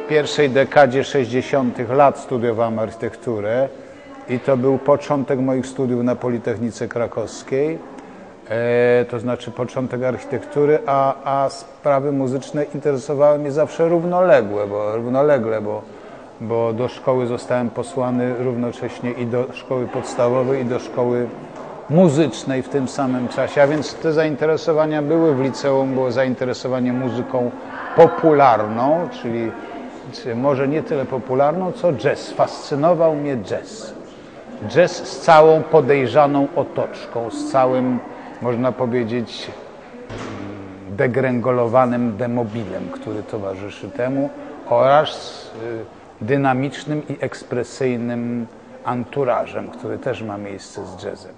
W pierwszej dekadzie 60. lat studiowałem architekturę i to był początek moich studiów na Politechnice Krakowskiej, to znaczy początek architektury, a sprawy muzyczne interesowały mnie zawsze równolegle, bo do szkoły zostałem posłany równocześnie i do szkoły podstawowej, i do szkoły muzycznej w tym samym czasie, a więc te zainteresowania były. W liceum było zainteresowanie muzyką popularną, czyli może nie tyle popularną, co jazz. Fascynował mnie jazz. Jazz z całą podejrzaną otoczką, z całym, można powiedzieć, degręgolowanym demobilem, który towarzyszy temu, oraz z dynamicznym i ekspresyjnym anturażem, który też ma miejsce z jazzem.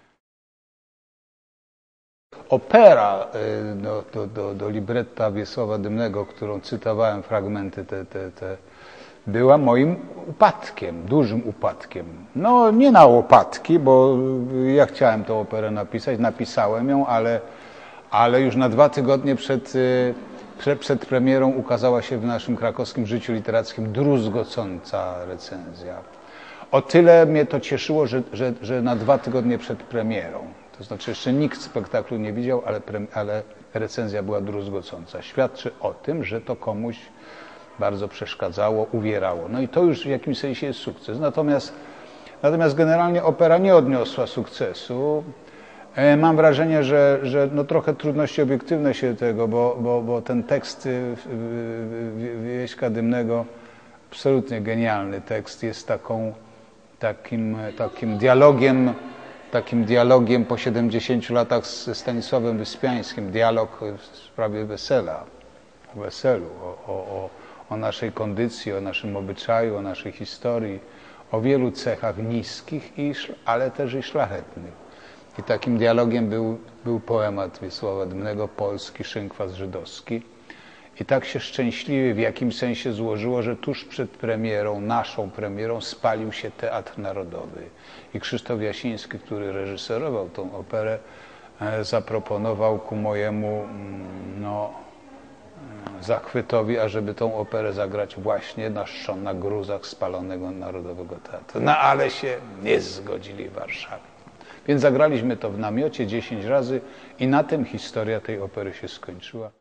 Opera do libretta Wiesława Dymnego, którą cytowałem, fragmenty była moim upadkiem, dużym upadkiem. No nie na łopatki, bo ja chciałem tę operę napisać, napisałem ją, ale już na 2 tygodnie przed premierą ukazała się w naszym krakowskim życiu literackim druzgocąca recenzja. O tyle mnie to cieszyło, że na 2 tygodnie przed premierą. To znaczy jeszcze nikt spektaklu nie widział, ale recenzja była druzgocąca. Świadczy o tym, że to komuś bardzo przeszkadzało, uwierało. No i to już w jakimś sensie jest sukces. Natomiast generalnie opera nie odniosła sukcesu. Mam wrażenie, że no trochę trudności obiektywne się tego, bo ten tekst Wieśka Dymnego, absolutnie genialny tekst, jest takim dialogiem po 70 latach ze Stanisławem Wyspiańskim, dialog w sprawie weselu, o naszej kondycji, o naszym obyczaju, o naszej historii, o wielu cechach niskich, ale też i szlachetnych. I takim dialogiem był poemat Wiesława Dymnego, polski szynkwas żydowski. I tak się szczęśliwie w jakimś sensie złożyło, że tuż przed premierą, naszą premierą, spalił się Teatr Narodowy. I Krzysztof Jasiński, który reżyserował tą operę, zaproponował ku mojemu zachwytowi, ażeby tą operę zagrać właśnie na gruzach spalonego Narodowego Teatru. No ale się nie zgodzili w Warszawie. Więc zagraliśmy to w namiocie 10 razy i na tym historia tej opery się skończyła.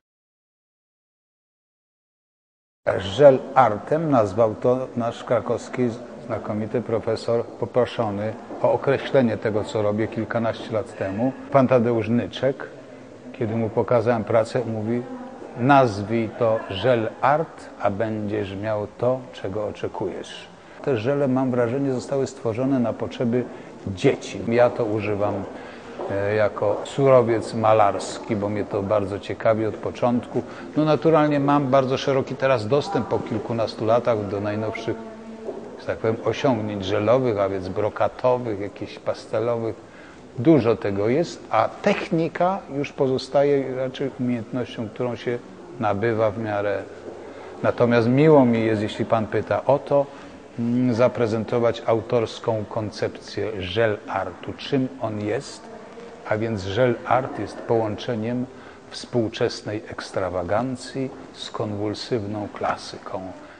Żel artem nazwał to nasz krakowski znakomity profesor, poproszony o określenie tego, co robię kilkanaście lat temu. Pan Tadeusz Nyczek, kiedy mu pokazałem pracę, mówi: nazwij to żel art, a będziesz miał to, czego oczekujesz. Te żele, mam wrażenie, zostały stworzone na potrzeby dzieci. Ja to używam jako surowiec malarski, bo mnie to bardzo ciekawi od początku. No naturalnie mam bardzo szeroki teraz dostęp po kilkunastu latach do najnowszych, że tak powiem, osiągnięć żelowych, a więc brokatowych, jakichś pastelowych. Dużo tego jest, a technika już pozostaje raczej umiejętnością, którą się nabywa w miarę. Natomiast miło mi jest, jeśli pan pyta o to, zaprezentować autorską koncepcję żel artu. Czym on jest? A więc żel art jest połączeniem współczesnej ekstrawagancji z konwulsywną klasyką.